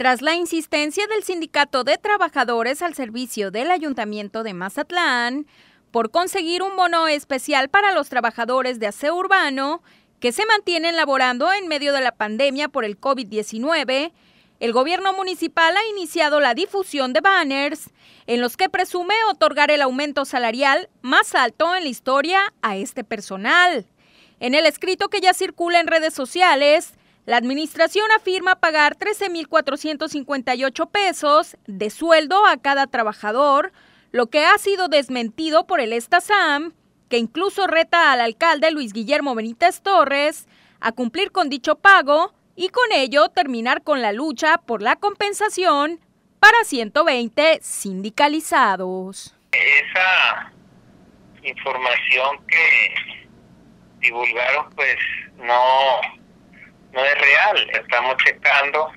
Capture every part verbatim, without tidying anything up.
Tras la insistencia del Sindicato de Trabajadores al servicio del Ayuntamiento de Mazatlán por conseguir un bono especial para los trabajadores de aseo urbano que se mantienen laborando en medio de la pandemia por el COVID diecinueve, el gobierno municipal ha iniciado la difusión de banners en los que presume otorgar el aumento salarial más alto en la historia a este personal. En el escrito que ya circula en redes sociales, la administración afirma pagar trece mil cuatrocientos cincuenta y ocho pesos de sueldo a cada trabajador, lo que ha sido desmentido por el Estasam, que incluso reta al alcalde Luis Guillermo Benítez Torres a cumplir con dicho pago y con ello terminar con la lucha por la compensación para ciento veinte sindicalizados. Esa información que divulgaron pues no... no es real. Estamos checando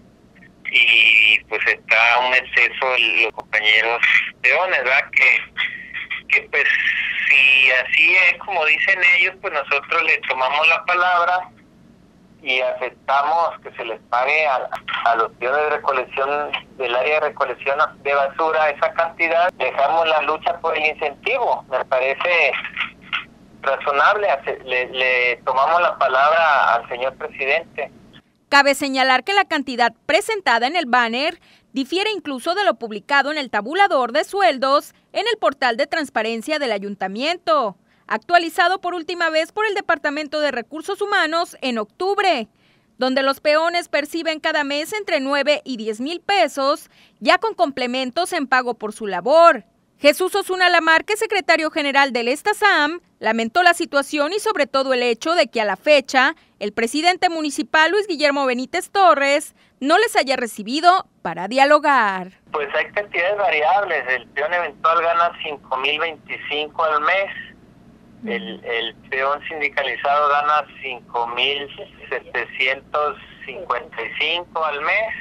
y pues está un exceso de los compañeros peones, ¿verdad? Que, que pues si así es como dicen ellos, pues nosotros les tomamos la palabra y aceptamos que se les pague a, a los peones de recolección del área de recolección de basura esa cantidad. Dejamos la lucha por el incentivo, me parece razonable, le, le tomamos la palabra al señor presidente. Cabe señalar que la cantidad presentada en el banner difiere incluso de lo publicado en el tabulador de sueldos en el portal de transparencia del ayuntamiento, actualizado por última vez por el Departamento de Recursos Humanos en octubre, donde los peones perciben cada mes entre nueve y diez mil pesos, ya con complementos en pago por su labor. Jesús Osuna Lamarque, secretario general del Estasam, lamentó la situación y sobre todo el hecho de que a la fecha el presidente municipal Luis Guillermo Benítez Torres no les haya recibido para dialogar. Pues hay cantidades variables. El peón eventual gana cinco mil veinticinco al mes, el, el peón sindicalizado gana cinco mil setecientos cincuenta y cinco al mes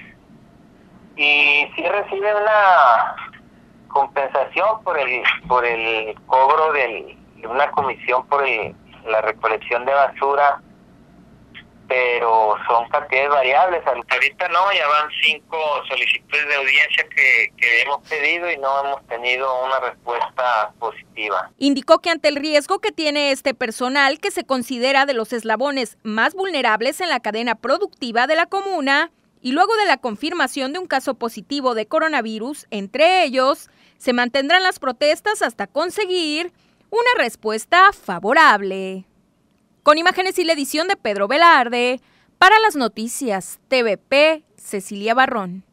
y sí recibe una compensación por el por el cobro del, de una comisión por el, la recolección de basura, pero son cantidades variables. Ahorita no, ya van cinco solicitudes de audiencia que, que hemos pedido y no hemos tenido una respuesta positiva. Indicó que ante el riesgo que tiene este personal, que se considera de los eslabones más vulnerables en la cadena productiva de la comuna, y luego de la confirmación de un caso positivo de coronavirus entre ellos, se mantendrán las protestas hasta conseguir una respuesta favorable. Con imágenes y la edición de Pedro Velarde, para las noticias T V P, Cecilia Barrón.